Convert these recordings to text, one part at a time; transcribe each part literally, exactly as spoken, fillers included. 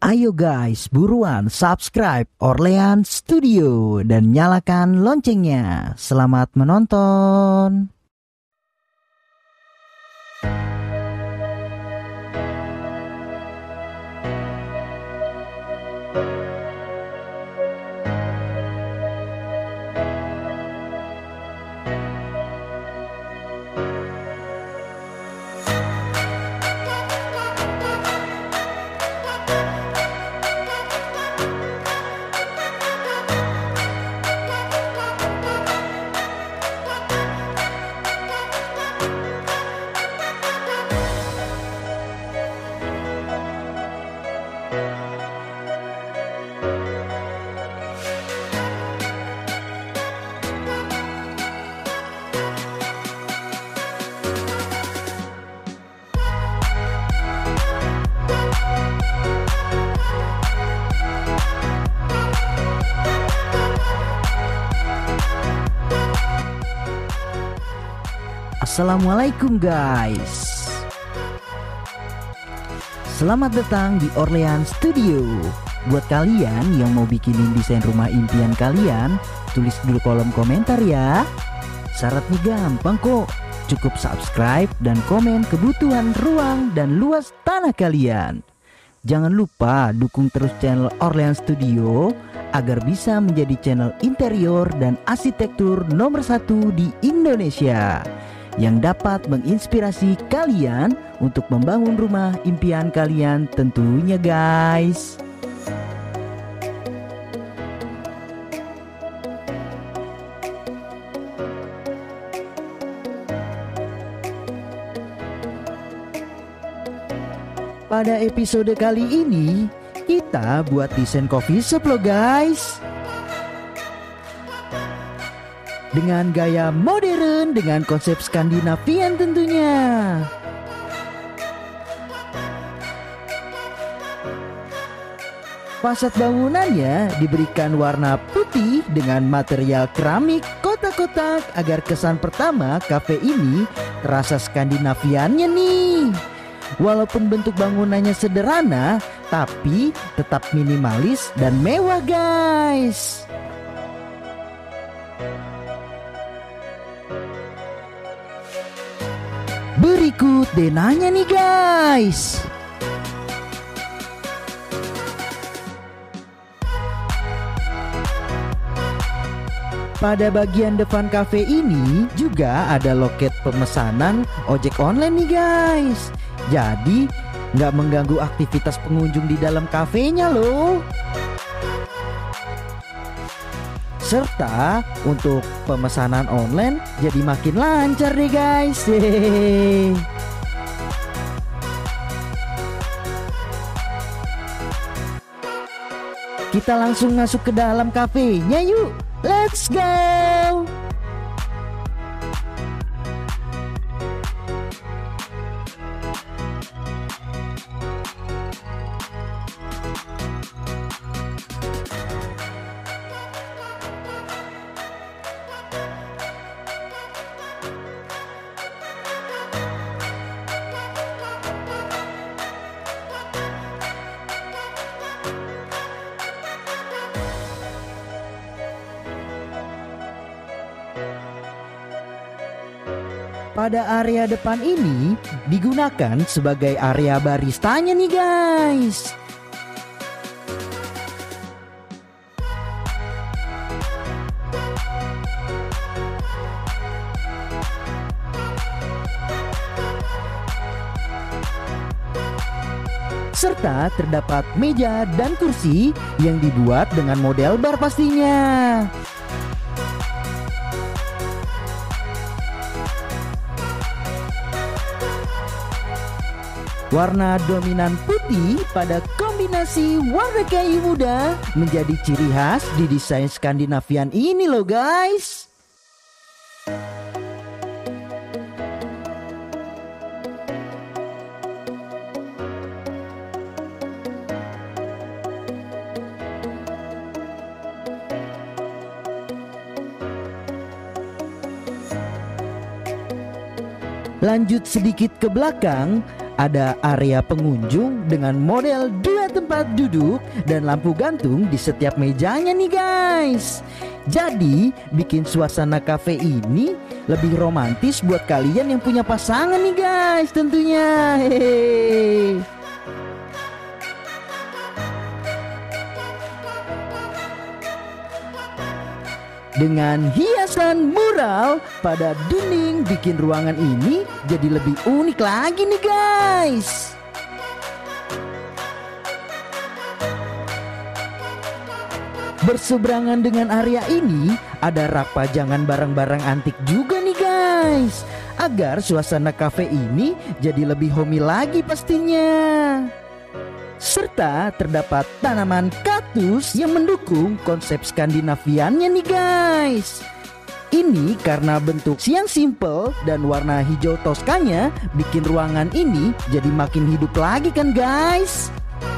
Ayo guys, buruan subscribe Orlean Studio dan nyalakan loncengnya. Selamat menonton. Assalamualaikum guys. Selamat datang di Orlean Studio. Buat kalian yang mau bikinin desain rumah impian kalian, tulis dulu kolom komentar ya. Syaratnya gampang kok. Cukup subscribe dan komen kebutuhan ruang dan luas tanah kalian. Jangan lupa dukung terus channel Orlean Studio agar bisa menjadi channel interior dan arsitektur nomor satu di Indonesia, yang dapat menginspirasi kalian untuk membangun rumah impian kalian tentunya guys. Pada episode kali ini kita buat desain coffee shop loh guys, dengan gaya modern dengan konsep Skandinavian tentunya. Fasad bangunannya diberikan warna putih dengan material keramik kotak-kotak agar kesan pertama kafe ini terasa Skandinaviannya nih. Walaupun bentuk bangunannya sederhana, tapi tetap minimalis dan mewah guys. Berikut denanya nih guys. Pada bagian depan kafe ini juga ada loket pemesanan ojek online nih guys. Jadi nggak mengganggu aktivitas pengunjung di dalam kafenya loh. Serta untuk pemesanan online jadi makin lancar deh guys. Hehehe. Kita langsung masuk ke dalam kafenya yuk. Let's go. Pada area depan ini digunakan sebagai area baristanya nih guys. Serta terdapat meja dan kursi yang dibuat dengan model bar pastinya. Warna dominan putih pada kombinasi warna kayu muda menjadi ciri khas di desain Skandinavian ini loh guys. Lanjut sedikit ke belakang, ada area pengunjung dengan model duet tempat duduk dan lampu gantung di setiap mejanya nih guys. Jadi bikin suasana kafe ini lebih romantis buat kalian yang punya pasangan nih guys tentunya. Hehehe. Dengan hiasan mural pada dinding bikin ruangan ini jadi lebih unik lagi nih guys. Berseberangan dengan area ini ada rak pajangan barang-barang antik juga nih guys, agar suasana kafe ini jadi lebih homey lagi pastinya. Serta terdapat tanaman kaktus yang mendukung konsep Skandinaviannya nih guys. Ini karena bentuk yang simple dan warna hijau toskanya bikin ruangan ini jadi makin hidup lagi kan guys.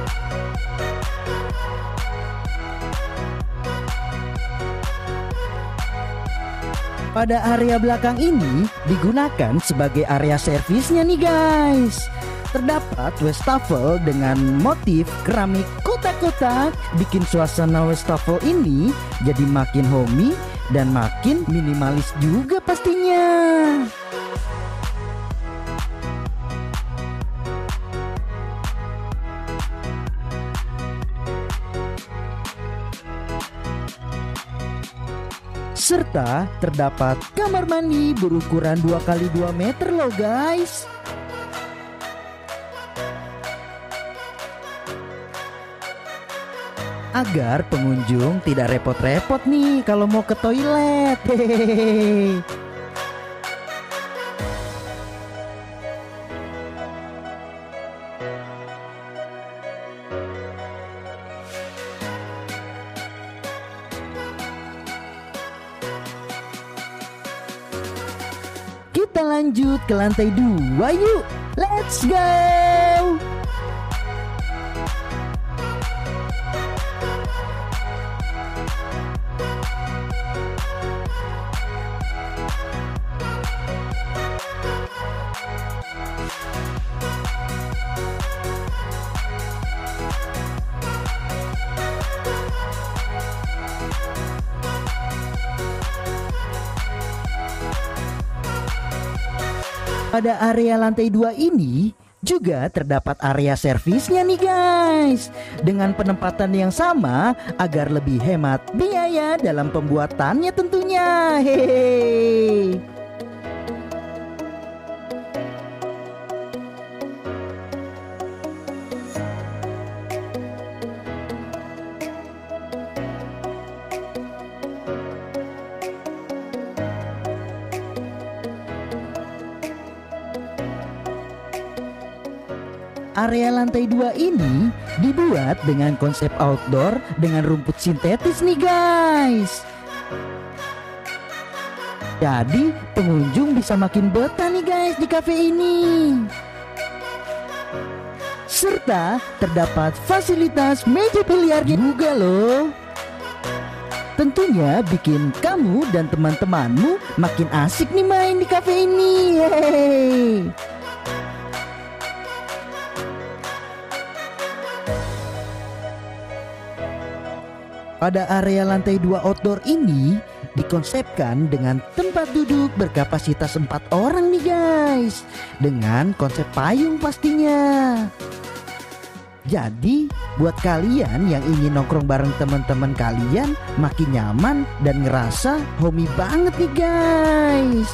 Pada area belakang ini digunakan sebagai area servisnya nih guys. Terdapat wastafel dengan motif keramik kotak-kotak, bikin suasana wastafel ini jadi makin homey dan makin minimalis juga pastinya. Serta terdapat kamar mandi berukuran dua kali dua meter loh guys. Agar pengunjung tidak repot-repot nih kalau mau ke toilet. Hehehe. Kita lanjut ke lantai dua yuk. Let's go. Pada area lantai dua ini juga terdapat area servisnya nih guys, dengan penempatan yang sama agar lebih hemat biaya dalam pembuatannya tentunya. Hehehe. Area lantai dua ini dibuat dengan konsep outdoor dengan rumput sintetis nih guys. Jadi pengunjung bisa makin betah nih guys di cafe ini. Serta terdapat fasilitas meja biliar juga loh. Tentunya bikin kamu dan teman-temanmu makin asik nih main di cafe ini. Yeay. Pada area lantai dua outdoor ini dikonsepkan dengan tempat duduk berkapasitas empat orang nih guys, dengan konsep payung pastinya. Jadi buat kalian yang ingin nongkrong bareng teman-teman kalian makin nyaman dan ngerasa homey banget nih guys.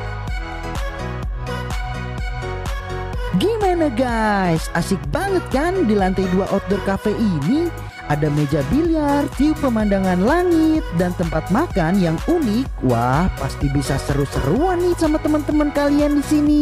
Gimana guys, asik banget kan di lantai dua outdoor cafe ini? Ada meja biliar, view pemandangan langit, dan tempat makan yang unik. Wah, pasti bisa seru-seruan nih sama teman-teman kalian di sini.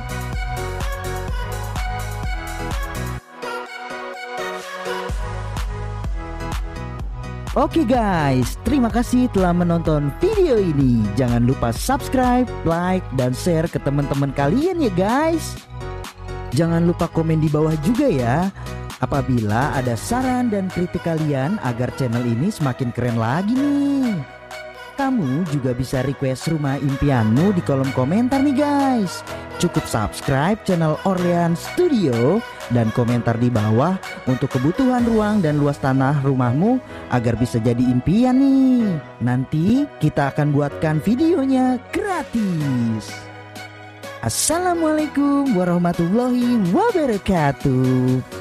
Oke guys, terima kasih telah menonton video ini. Jangan lupa subscribe, like, dan share ke teman-teman kalian ya guys. Jangan lupa komen di bawah juga ya apabila ada saran dan kritik kalian agar channel ini semakin keren lagi nih. Kamu juga bisa request rumah impianmu di kolom komentar nih guys. Cukup subscribe channel Orleans Studio dan komentar di bawah untuk kebutuhan ruang dan luas tanah rumahmu agar bisa jadi impian nih. Nanti kita akan buatkan videonya gratis. Assalamualaikum warahmatullahi wabarakatuh.